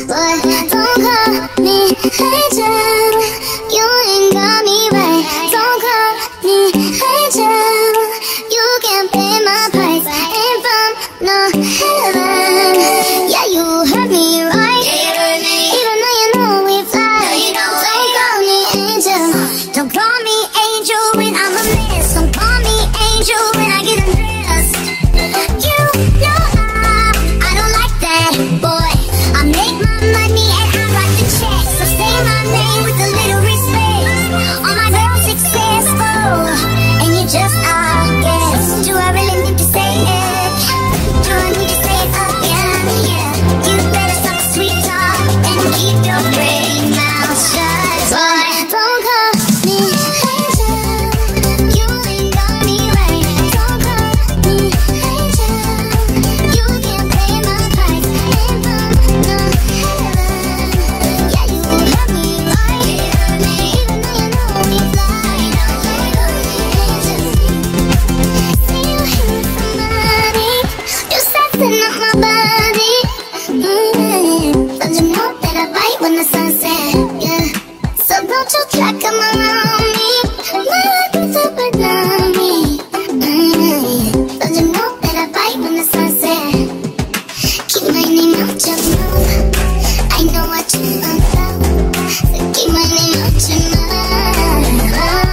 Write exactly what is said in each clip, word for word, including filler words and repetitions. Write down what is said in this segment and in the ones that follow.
But don't call me angel, you ain't got me right. Don't call me angel, you can't pay my price. Ain't from no heaven. Yeah, you heard me right. Even though you know we fly. Don't call me angel. Don't call me angel when I'm a mess. Don't call me angel when I get undressed. You know I, I don't like that, boy. I make my money and I write the checks. So say my name with a little respect. All my girls successful, and you just are guess. Do I really need to say it? Do I need to say it again? Yeah. You better talk sweet talk and keep your great mouth shut. Boy, don't call me angel, you ain't got me right. Don't call me angel, you can't pay my price. Ain't from no heaven. Yeah, you heard me right. Even though you know we fly. Don't call me angel. See you here for money, you setting up my body. Mm-hmm. Don't you know that I bite when the sun sets? Yeah. So don't you try come around me. My life is a banana. Mm-hmm. Don't you know that I bite when the sun sets? Keep my name out your mouth. I know what you about. So keep my name out your mouth.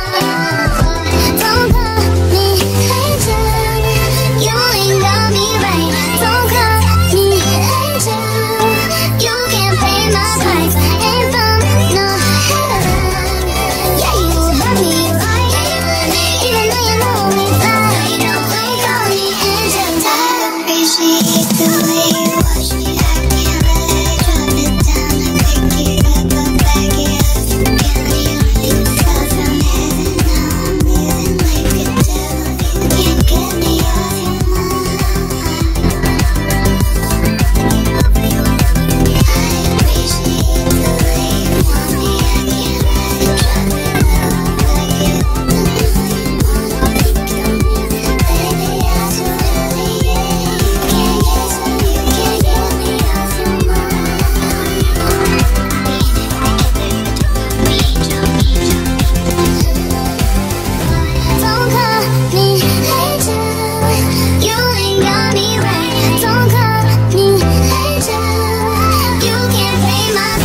Don't call me angel, you ain't got me right. Don't call me angel, you can't pay my price. Ain't from no heaven. Yeah, you heard me right. Even though you know me fly. Don't call me angel. I appreciate the way you watch me. I can't let it drop it down. I pick it up, but back it up. Can't leave you far from heaven. Now I'm living like a devil. You can't get me off your mind. I appreciate the way you want me. I can't let it drop it down. Back it up, but now you wanna pick on me. Baby, I swear to you, you can't get me, you can't get me off your mind. Don't call me angel, you ain't got me right. Don't call me angel, you can't pay my